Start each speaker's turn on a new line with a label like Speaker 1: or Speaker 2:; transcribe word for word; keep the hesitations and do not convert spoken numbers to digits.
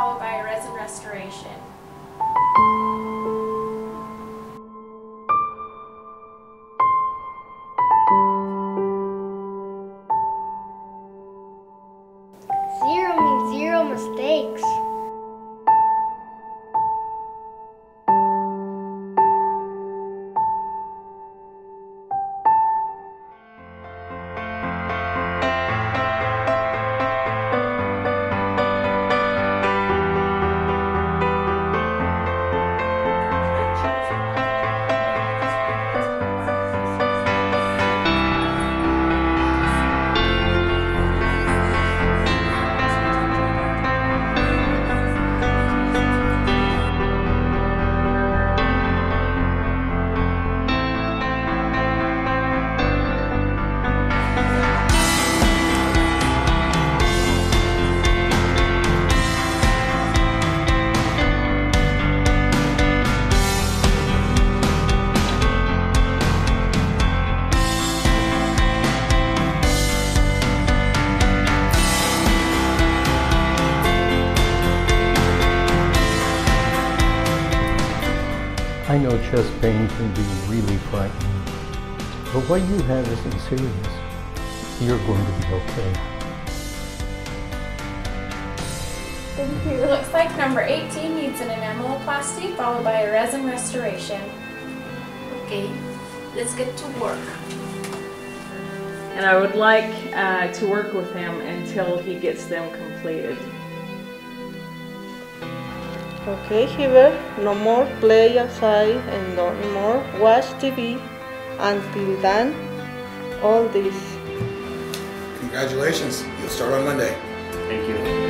Speaker 1: followed by a resin restoration.
Speaker 2: Zero means zero mistakes.
Speaker 3: I know chest pain can be really frightening, but what you have isn't serious. You're going to be okay.
Speaker 1: Thank you. It looks like number eighteen needs an enameloplasty followed by a resin restoration.
Speaker 4: Okay, let's get to work.
Speaker 5: And I would like uh, to work with him until he gets them completed.
Speaker 6: Okay, Heber, no more play outside and no more watch T V until done all this.
Speaker 7: Congratulations, you'll start on Monday.
Speaker 8: Thank you.